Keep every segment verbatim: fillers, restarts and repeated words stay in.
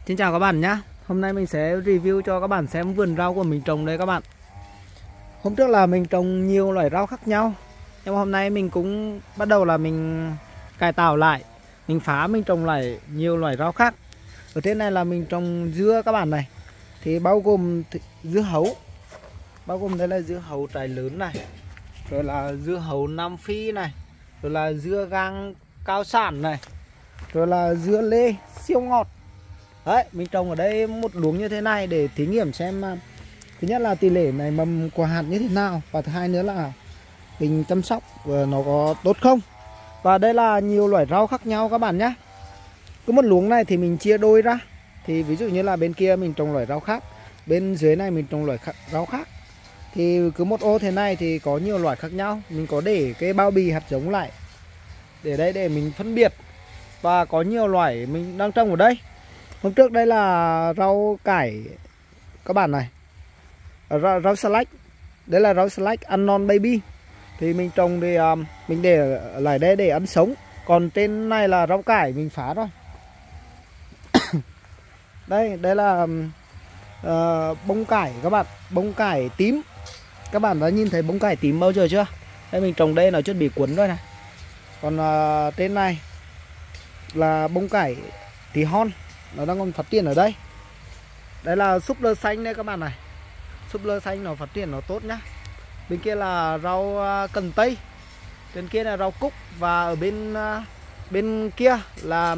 Xin chào các bạn nhé. Hôm nay mình sẽ review cho các bạn xem vườn rau của mình trồng đây các bạn. Hôm trước là mình trồng nhiều loại rau khác nhau, nhưng mà hôm nay mình cũng bắt đầu là mình cải tạo lại, mình phá mình trồng lại nhiều loại rau khác. Ở trên này là mình trồng dưa các bạn này, thì bao gồm dưa hấu, bao gồm đây là dưa hấu trái lớn này, rồi là dưa hấu Nam Phi này, rồi là dưa gang cao sản này, rồi là dưa lê siêu ngọt. Đấy, mình trồng ở đây một luống như thế này để thí nghiệm xem thứ nhất là tỷ lệ này mầm quả hạt như thế nào, và thứ hai nữa là mình chăm sóc và nó có tốt không. Và đây là nhiều loại rau khác nhau các bạn nhé. Cứ một luống này thì mình chia đôi ra, thì ví dụ như là bên kia mình trồng loại rau khác, bên dưới này mình trồng loại rau khác, thì cứ một ô thế này thì có nhiều loại khác nhau. Mình có để cái bao bì hạt giống lại để đây để mình phân biệt. Và có nhiều loại mình đang trồng ở đây. Hôm trước đây là rau cải các bạn này, rau, rau salad. Đấy là rau salad unknown baby. Thì mình trồng thì um, mình để lại đây để ăn sống. Còn trên này là rau cải mình phá rồi. Đây, đây là uh, bông cải các bạn, bông cải tím. Các bạn đã nhìn thấy bông cải tím bao giờ chưa? Đây mình trồng đây nó chuẩn bị cuốn rồi này. Còn uh, trên này là bông cải tí hon, nó đang còn phát triển ở đây. Đây là súp lơ xanh đây các bạn này. Súp lơ xanh nó phát triển nó tốt nhá. Bên kia là rau cần tây, bên kia là rau cúc, và ở bên bên kia là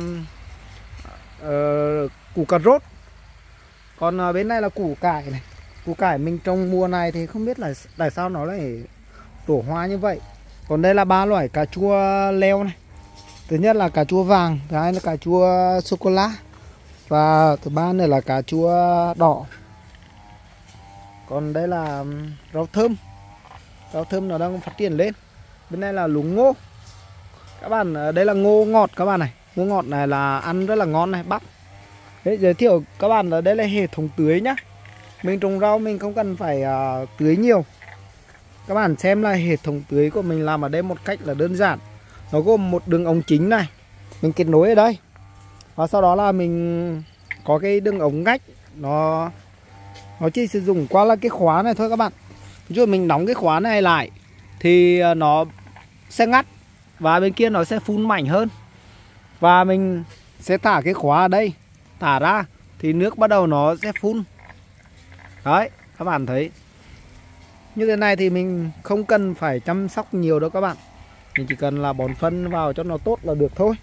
uh, củ cà rốt. Còn bên này là củ cải này. Củ cải mình trồng mùa này thì không biết là tại sao nó lại trổ hoa như vậy. Còn đây là ba loại cà chua leo này. Thứ nhất là cà chua vàng, thứ hai là cà chua sô cô la, và thứ ba nữa là cà chua đỏ. Còn đây là rau thơm. Rau thơm nó đang phát triển lên. Bên này là luống ngô. Các bạn, đây là ngô ngọt các bạn này. Ngô ngọt này là ăn rất là ngon này, bắp. Đấy, giới thiệu các bạn là đây là hệ thống tưới nhá. Mình trồng rau mình không cần phải uh, tưới nhiều. Các bạn xem là hệ thống tưới của mình làm ở đây một cách là đơn giản. Nó gồm một đường ống chính này, mình kết nối ở đây. Và sau đó là mình có cái đường ống ngách, Nó Nó chỉ sử dụng qua là cái khóa này thôi các bạn. Ví dụ mình đóng cái khóa này lại thì nó sẽ ngắt, và bên kia nó sẽ phun mạnh hơn. Và mình sẽ thả cái khóa ở đây, thả ra thì nước bắt đầu nó sẽ phun. Đấy, các bạn thấy như thế này thì mình không cần phải chăm sóc nhiều đâu các bạn. Mình chỉ cần là bón phân vào cho nó tốt là được thôi.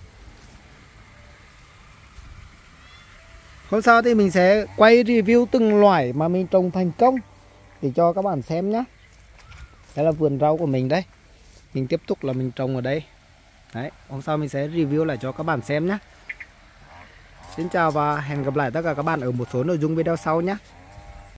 Hôm sau thì mình sẽ quay review từng loại mà mình trồng thành công để cho các bạn xem nhé. Đây là vườn rau của mình đấy. Mình tiếp tục là mình trồng ở đây. Đấy, hôm sau mình sẽ review lại cho các bạn xem nhé. Xin chào và hẹn gặp lại tất cả các bạn ở một số nội dung video sau nhé.